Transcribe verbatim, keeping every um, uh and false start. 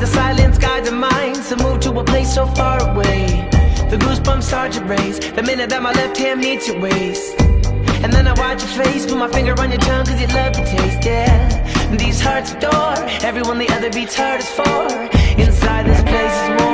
the silence guides our minds to move to a place so far away. The goosebumps start to raise the minute that my left hand meets your waist. And then I watch your face, put my finger on your tongue cause you love the taste, yeah. And these hearts adore everyone the other beats hardest for. Inside this place is more